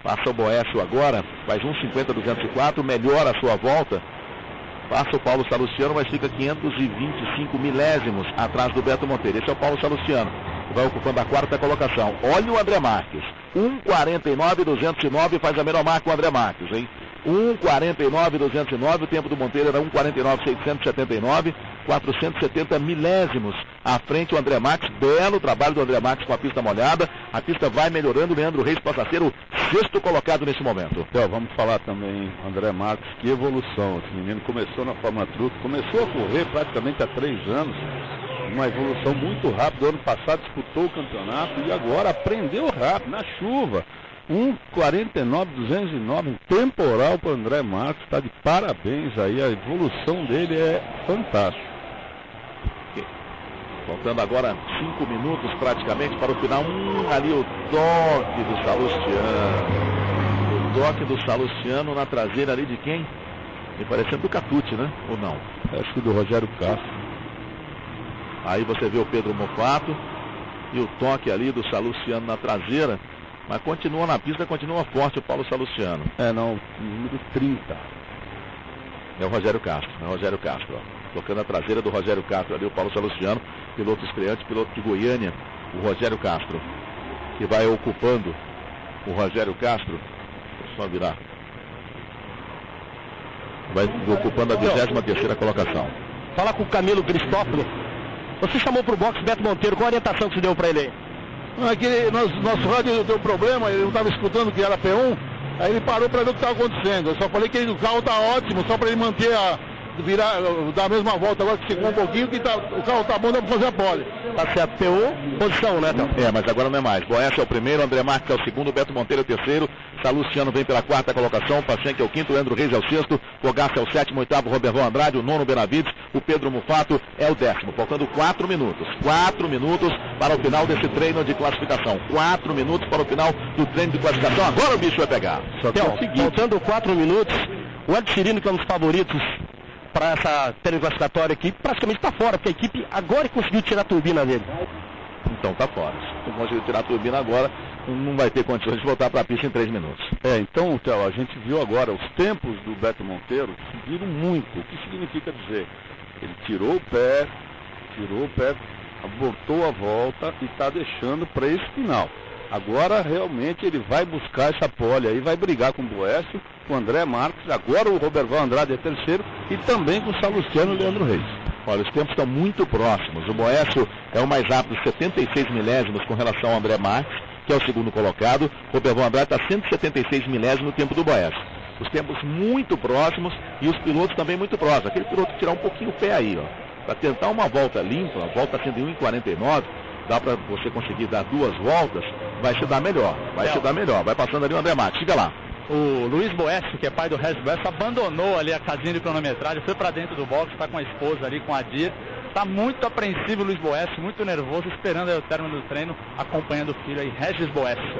Passa o Boécio agora, faz 1,50,204, melhora a sua volta. Passa o Paulo Salustiano, mas fica 525 milésimos atrás do Beto Monteiro. Esse é o Paulo Salustiano, que vai ocupando a quarta colocação. Olha o André Marques, 1,49,209, faz a menor marca o André Marques, hein? 1,49,209, o tempo do Monteiro era 1,49,679, 470 milésimos à frente o André Marques. Belo trabalho do André Marques com a pista molhada. A pista vai melhorando. Leandro Reis passa a ser o sexto colocado nesse momento. Então, vamos falar também, André Marques, que evolução. Esse menino começou na Fórmula Truck, começou a correr praticamente há 3 anos. Uma evolução muito rápida. Ano passado disputou o campeonato e agora aprendeu rápido, na chuva. 1,49,209, um temporal para o André Marques. Está de parabéns aí, a evolução dele é fantástica. Faltando agora 5 minutos praticamente para o final. Ali o toque do Salustiano. O toque do Salustiano na traseira ali de quem? Me parecendo do Catucci, né? Ou não? Acho que do Rogério Castro. Aí você vê o Pedro Mofato e o toque ali do Salustiano na traseira. Mas continua na pista, continua forte o Paulo Salustiano. Não, número 30. É o Rogério Castro, ó. Tocando a traseira do Rogério Castro ali, o Paulo Salustiano, piloto estreante, piloto de Goiânia, o Rogério Castro, que vai ocupando o Rogério Castro, deixa eu só virar, vai ocupando a 23ª colocação. Fala com o Camilo Cristófilo. Você chamou pro box Beto Monteiro, qual a orientação que você deu para ele aí? Nosso rádio deu problema, ele não estava escutando que era P1, aí ele parou para ver o que estava acontecendo. Eu só falei que o carro está ótimo, só para ele manter dar a mesma volta agora que secou um pouquinho, que o carro tá bom, dá para fazer a pole. Tá certo, P1, posição, né, então? Mas agora não é mais. Boécio é o primeiro, André Marques é o segundo, Beto Monteiro é o terceiro, Salustiano vem pela quarta colocação, Pacheco é o quinto, Leandro Reis é o sexto, Fogaça é o sétimo, oitavo, Roberval Andrade, o nono, Benavides, o Pedro Mufato é o 10º. Faltando 4 minutos. 4 minutos para o final desse treino de classificação. 4 minutos para o final do treino de classificação. Agora o bicho vai pegar. Só que é o seguinte. Faltando 4 minutos, o Ed Cirino, que é um dos favoritos para essa treino classificatória aqui, praticamente está fora, porque a equipe agora conseguiu tirar a turbina dele. Então tá fora. Se não conseguiu tirar a turbina agora, não vai ter condições de voltar para a pista em 3 minutos. Então, Theo, a gente viu agora os tempos do Beto Monteiro subiram muito. O que significa dizer? Ele tirou o pé, voltou a volta e está deixando para esse final. Agora realmente ele vai buscar essa pole aí, vai brigar com o Boécio, com o André Marques, agora o Roberval Andrade é terceiro e também com o Salustiano e o Leandro Reis. Olha, os tempos estão muito próximos. O Boécio é o mais rápido, 76 milésimos com relação ao André Marques, que é o segundo colocado. O Roberval Andrade está 176 milésimos no tempo do Boécio. Os tempos muito próximos e os pilotos também muito próximos. Aquele piloto tirar um pouquinho o pé aí, ó, para tentar uma volta limpa, a volta sendo 1,49, dá para você conseguir dar 2 voltas, vai se dar melhor, vai passando ali o André Marques, fica lá. O Luiz Boécio, que é pai do Regis Boécio, abandonou ali a casinha de cronometragem, foi para dentro do box, está com a esposa ali, com a Dir. Está muito apreensivo o Luiz Boécio, muito nervoso, esperando aí o término do treino, acompanhando o filho aí, Regis Boécio.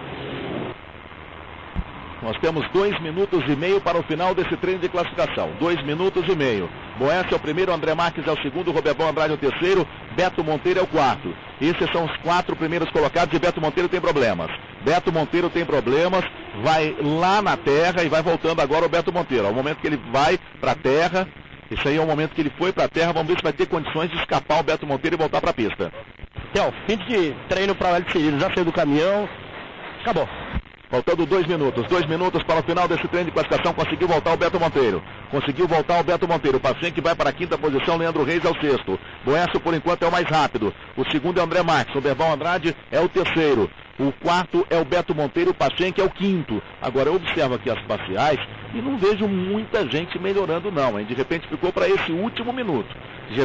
Nós temos 2 minutos e meio para o final desse treino de classificação. 2 minutos e meio. Boécio é o primeiro, André Marques é o segundo, Roberval Andrade é o terceiro, Beto Monteiro é o quarto. Esses são os 4 primeiros colocados e Beto Monteiro tem problemas. Beto Monteiro tem problemas, vai lá na terra e vai voltando agora o Beto Monteiro. Ao momento que ele vai para a terra, esse aí é o momento que ele foi para a terra, vamos ver se vai ter condições de escapar o Beto Monteiro e voltar para a pista. Fim de treino para o Ed Cirino, já saiu do caminhão, acabou. Faltando 2 minutos. 2 minutos para o final desse treino de classificação. Conseguiu voltar o Beto Monteiro. O Pacheco vai para a 5ª posição. Leandro Reis é o 6º. Boécio, por enquanto, é o mais rápido. O segundo é o André Marques. O Roberval Andrade é o terceiro. O quarto é o Beto Monteiro. O Pacheco é o 5º. Agora eu observo aqui as parciais e não vejo muita gente melhorando não, hein? De repente ficou para esse último minuto.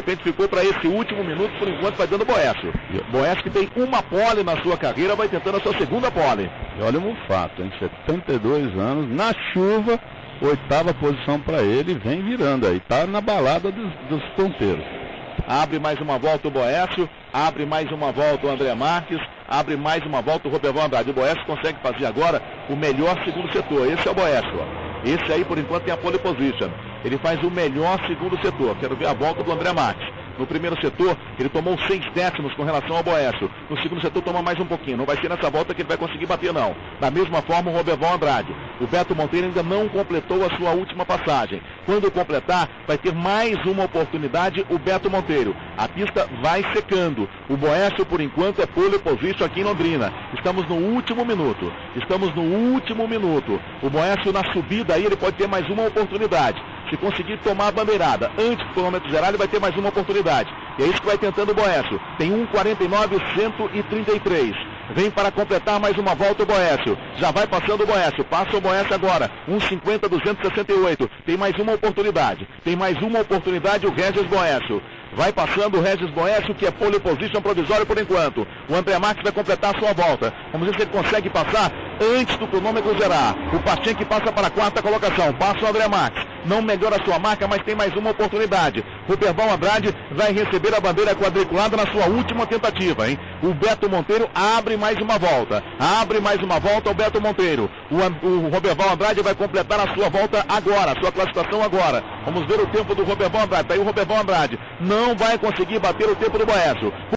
Por enquanto vai dando Boécio. Boécio que tem uma pole na sua carreira, vai tentando a sua segunda pole. E olha um fato, em 72 anos, na chuva, 8ª posição para ele, vem virando aí, tá na balada dos ponteiros. Abre mais uma volta o Boécio, abre mais uma volta o André Marques, abre mais uma volta o Roberval Andrade. O Boécio consegue fazer agora o melhor segundo setor. Esse é o Boécio, ó. Esse aí, por enquanto, tem a pole position. Ele faz o melhor segundo setor. Quero ver a volta do André Marques. No primeiro setor, ele tomou 6 décimos com relação ao Boécio. No segundo setor, toma mais um pouquinho. Não vai ser nessa volta que ele vai conseguir bater, não. Da mesma forma, o Roberval Andrade. O Beto Monteiro ainda não completou a sua última passagem. Quando completar, vai ter mais uma oportunidade o Beto Monteiro. A pista vai secando. O Boécio, por enquanto, é pole position aqui em Londrina. Estamos no último minuto. O Boécio, na subida aí, ele pode ter mais uma oportunidade. Se conseguir tomar a bandeirada antes do cronômetro zerar, ele vai ter mais uma oportunidade. E é isso que vai tentando o Boécio. Tem 1:49.133. Vem para completar mais uma volta o Boécio. Já vai passando o Boécio. Passa o Boécio agora. 1:50.268. Tem mais uma oportunidade. O Regis Boécio. Vai passando o Regis Boécio, que é pole position provisório por enquanto. O André Marques vai completar a sua volta. Vamos ver se ele consegue passar antes do cronômetro zerar. O Patinque passa para a 4ª colocação. Passa o André Marques. Não melhora a sua marca, mas tem mais uma oportunidade. Roberval Andrade vai receber a bandeira quadriculada na sua última tentativa, hein? O Beto Monteiro abre mais uma volta. O Beto Monteiro. O Roberval Andrade vai completar a sua volta agora, a sua classificação agora. Vamos ver o tempo do Roberval Andrade. Tá aí o Roberval Andrade. Não vai conseguir bater o tempo do Boécio.